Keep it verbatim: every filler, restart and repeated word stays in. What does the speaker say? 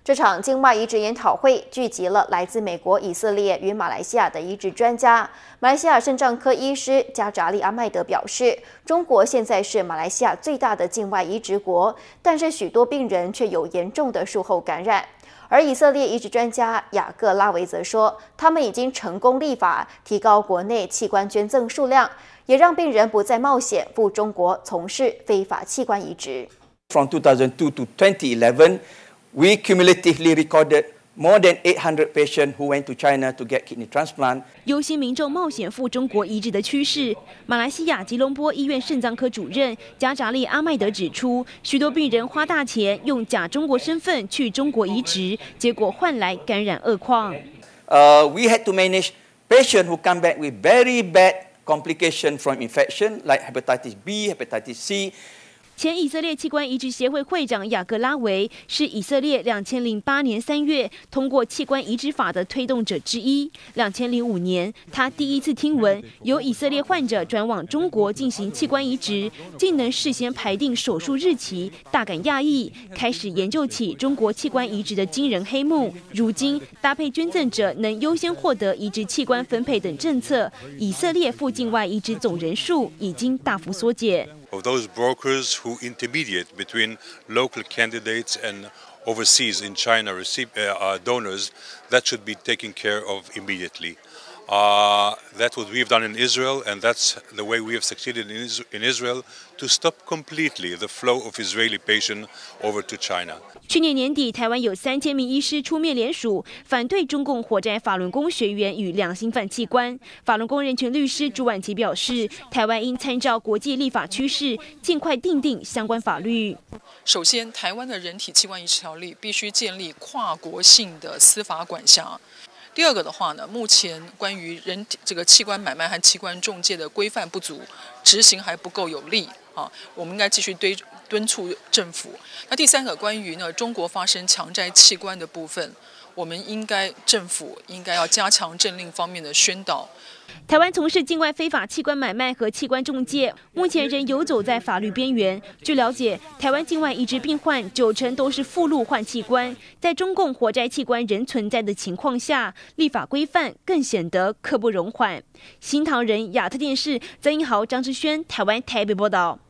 这场境外移植研讨会聚集了来自美国、以色列与马来西亚的移植专家。马来西亚肾脏科医师加扎利阿麦德表示，中国现在是马来西亚最大的境外移植国，但是许多病人却有严重的术后感染。而以色列移植专家雅各拉维则说，他们已经成功立法提高国内器官捐赠数量，也让病人不再冒险赴中国从事非法器官移植。 From two thousand two to twenty eleven, we cumulatively recorded more than eight hundred patients who went to China to get kidney transplant. 忧心民众冒险赴中国移植的趋势，马来西亚吉隆坡医院肾脏科主任加扎利阿麦德指出，许多病人花大钱用假中国身份去中国移植，结果换来感染恶况。 Uh, we had to manage patients who come back with very bad complications from infection like hepatitis B, hepatitis C. 前以色列器官移植协会会长雅各拉维是以色列两千零八年三月通过器官移植法的推动者之一。两千零五年，他第一次听闻有以色列患者转往中国进行器官移植，竟能事先排定手术日期，大感讶异，开始研究起中国器官移植的惊人黑幕。如今，搭配捐赠者能优先获得移植器官分配等政策，以色列赴境外移植总人数已经大幅缩减。 Of those brokers who intermediate between local candidates and overseas in China receive, uh, donors, that should be taken care of immediately. Uh, that's what we've done in Israel, and that's the way we have succeeded in, in Israel to stop completely the flow of Israeli patients over to China. 去年年底，台湾有三千名医师出面联署，反对中共火摘法轮功学员与良心犯器官。法轮功人权律师朱婉琪表示，台湾应参照国际立法趋势，尽快订定相关法律。 首先，台湾的人体器官移植条例必须建立跨国性的司法管辖。第二个的话呢，目前关于人体这个器官买卖和器官中介的规范不足，执行还不够有力啊，我们应该继续敦敦促政府。那第三个，关于呢中国发生强摘器官的部分，我们应该政府应该要加强政令方面的宣导。 台湾从事境外非法器官买卖和器官中介，目前仍游走在法律边缘。据了解，台湾境外移植病患九成都是附录换器官，在中共活摘器官仍存在的情况下，立法规范更显得刻不容缓。新唐人亚特电视曾英豪、张之轩，台湾台北报道。